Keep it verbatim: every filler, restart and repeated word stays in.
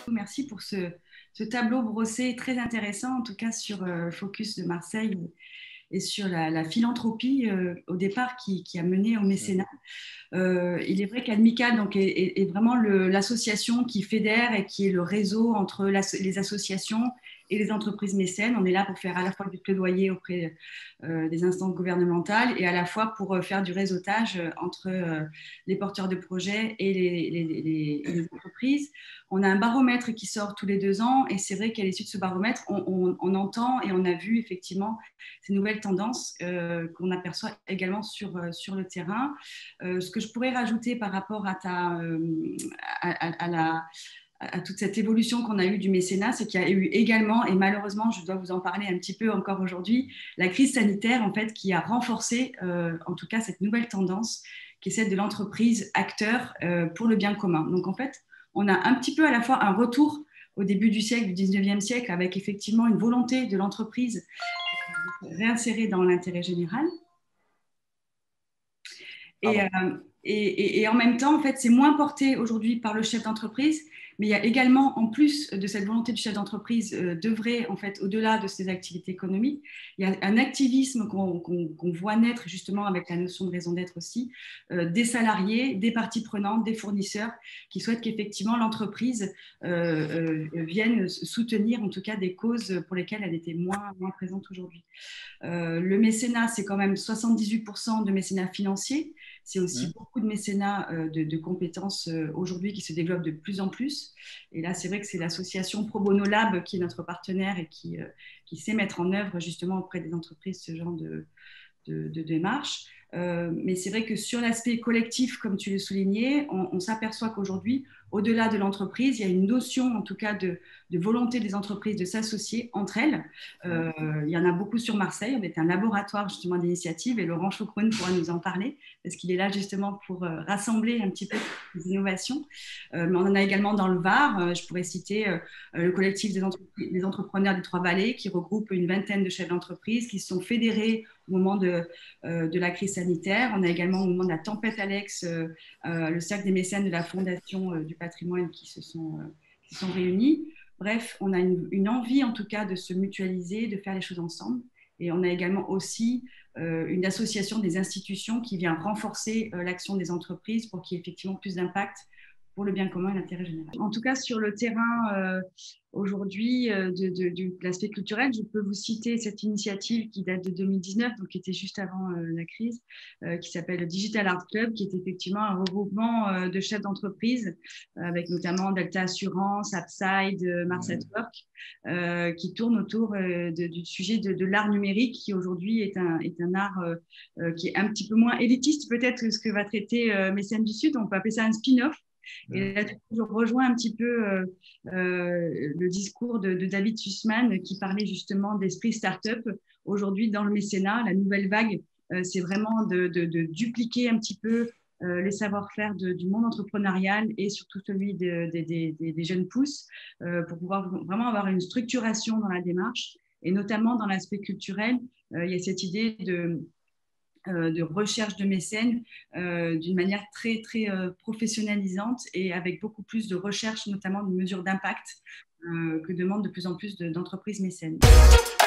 Merci pour ce, ce tableau brossé très intéressant, en tout cas sur euh, Focus de Marseille et sur la, la philanthropie euh, au départ qui, qui a mené au mécénat. Euh, il est vrai qu'Admicale donc, est, est, est vraiment l'association qui fédère et qui est le réseau entre la, les associations et les entreprises mécènes. On est là pour faire à la fois du plaidoyer auprès euh, des instances gouvernementales et à la fois pour euh, faire du réseautage entre euh, les porteurs de projets et les, les, les, les entreprises. On a un baromètre qui sort tous les deux ans et c'est vrai qu'à l'issue de ce baromètre, on, on, on entend et on a vu effectivement ces nouvelles tendances euh, qu'on aperçoit également sur, euh, sur le terrain. Euh, ce que je pourrais rajouter par rapport à, ta, euh, à, à, à la à toute cette évolution qu'on a eue du mécénat, c'est qu'il y a eu également, et malheureusement, je dois vous en parler un petit peu encore aujourd'hui, la crise sanitaire, en fait, qui a renforcé, euh, en tout cas, cette nouvelle tendance qui est celle de l'entreprise acteur euh, pour le bien commun. Donc, en fait, on a un petit peu à la fois un retour au début du siècle, du dix-neuvième siècle, avec effectivement une volonté de l'entreprise de se réinsérer dans l'intérêt général. Et, euh, et, et, et en même temps, en fait, c'est moins porté aujourd'hui par le chef d'entreprise, mais il y a également, en plus de cette volonté du chef d'entreprise euh, d'œuvrer en fait au-delà de ses activités économiques, il y a un activisme qu'on qu'on, qu'on voit naître justement avec la notion de raison d'être aussi, euh, des salariés, des parties prenantes, des fournisseurs qui souhaitent qu'effectivement l'entreprise euh, euh, vienne soutenir en tout cas des causes pour lesquelles elle était moins, moins présente aujourd'hui. Euh, le mécénat, c'est quand même soixante-dix-huit pour cent de mécénat financier. C'est aussi mmh. beaucoup de mécénat euh, de, de compétences euh, aujourd'hui qui se développent de plus en plus. Et là, c'est vrai que c'est l'association Pro Bono Lab qui est notre partenaire et qui, euh, qui sait mettre en œuvre justement auprès des entreprises ce genre de, de, de démarche. Euh, mais c'est vrai que sur l'aspect collectif, comme tu le soulignais, on, on s'aperçoit qu'aujourd'hui, au-delà de l'entreprise, il y a une notion, en tout cas, de, de volonté des entreprises de s'associer entre elles. Euh, il y en a beaucoup sur Marseille. On est un laboratoire justement d'initiative et Laurent Chaucroune pourra nous en parler parce qu'il est là justement pour euh, rassembler un petit peu les innovations. Euh, mais on en a également dans le Var. Euh, je pourrais citer euh, le collectif des, des entrepreneurs des Trois-Vallées qui regroupe une vingtaine de chefs d'entreprise qui se sont fédérés au moment de, euh, de la crise sanitaire. On a également au moment de la tempête Alex euh, euh, le cercle des mécènes de la Fondation euh, du patrimoine qui se sont, euh, qui sont réunis. Bref, on a une, une envie en tout cas de se mutualiser, de faire les choses ensemble. Et on a également aussi euh, une association des institutions qui vient renforcer euh, l'action des entreprises pour qu'il y ait effectivement plus d'impact pour le bien commun et l'intérêt général. En tout cas, sur le terrain euh, aujourd'hui euh, de, de, de l'aspect culturel, je peux vous citer cette initiative qui date de deux mille dix-neuf, donc qui était juste avant euh, la crise, euh, qui s'appelle le Digital Art Club, qui est effectivement un regroupement euh, de chefs d'entreprise, euh, avec notamment Delta Assurance, Upside, euh, Mars at Work, euh, qui tourne autour euh, de, du sujet de, de l'art numérique, qui aujourd'hui est un, est un art euh, euh, qui est un petit peu moins élitiste peut-être que ce que va traiter euh, Mécènes du Sud. On peut appeler ça un spin-off. Et là, je rejoins un petit peu euh, euh, le discours de, de David Sussman qui parlait justement d'esprit start-up. Aujourd'hui, dans le mécénat, la nouvelle vague, euh, c'est vraiment de, de, de dupliquer un petit peu euh, les savoir-faire de, du monde entrepreneurial et surtout celui de, de, de, de, des jeunes pousses euh, pour pouvoir vraiment avoir une structuration dans la démarche. Et notamment dans l'aspect culturel, euh, il y a cette idée de de recherche de mécènes euh, d'une manière très, très euh, professionnalisante et avec beaucoup plus de recherche, notamment de mesures d'impact euh, que demandent de plus en plus d'entreprises mécènes.